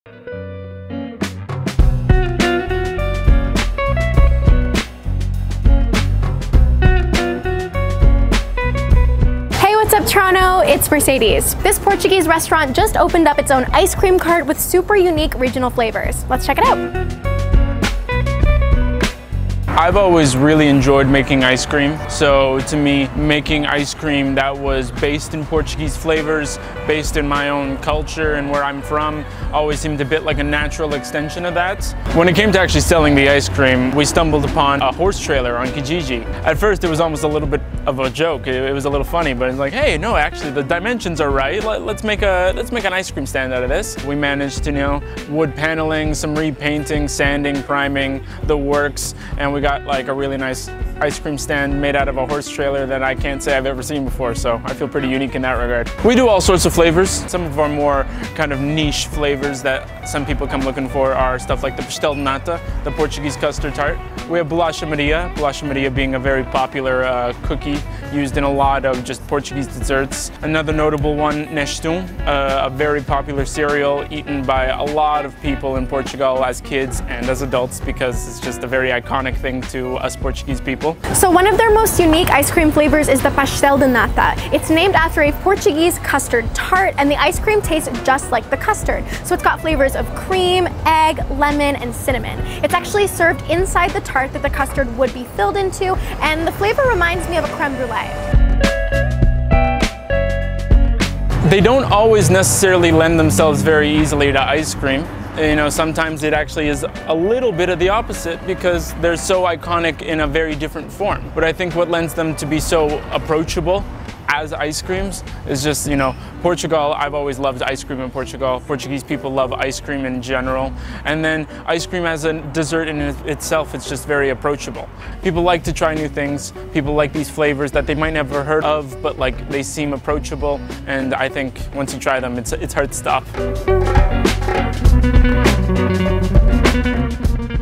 What's up, Toronto? It's Mercedes. This Portuguese restaurant just opened up its own ice cream cart with super unique regional flavors. Let's check it out. I've always really enjoyed making ice cream. So to me, making ice cream that was based in Portuguese flavors, based in my own culture and where I'm from, always seemed a bit like a natural extension of that. When it came to actually selling the ice cream, we stumbled upon a horse trailer on Kijiji. At first, it was almost a little bit of a joke. It was a little funny, but it's like, hey, no, actually the dimensions are right. Let's make an ice cream stand out of this. We managed to, wood paneling, some repainting, sanding, priming, the works, and we got like a really nice ice cream stand made out of a horse trailer that I can't say I've ever seen before, so I feel pretty unique in that regard. We do all sorts of flavors. Some of our more kind of niche flavors that some people come looking for are stuff like the pastel de nata, the Portuguese custard tart. We have bolacha Maria being a very popular cookie used in a lot of just Portuguese desserts. Another notable one, nestum, a very popular cereal eaten by a lot of people in Portugal as kids and as adults because it's just a very iconic thing to us Portuguese people. So one of their most unique ice cream flavors is the pastel de nata. It's named after a Portuguese custard tart, and the ice cream tastes just like the custard. So it's got flavors of cream, egg, lemon, and cinnamon. It's actually served inside the tart that the custard would be filled into, and the flavor reminds me of a creme brulee. They don't always necessarily lend themselves very easily to ice cream. Sometimes it actually is a little bit of the opposite because they're so iconic in a very different form. But I think what lends them to be so approachable as ice creams is just, Portugal, I've always loved ice cream in Portugal. Portuguese people love ice cream in general. And then ice cream as a dessert in itself, it's just very approachable. People like to try new things. People like these flavors that they might never heard of, but like they seem approachable. And I think once you try them, it's hard to stop.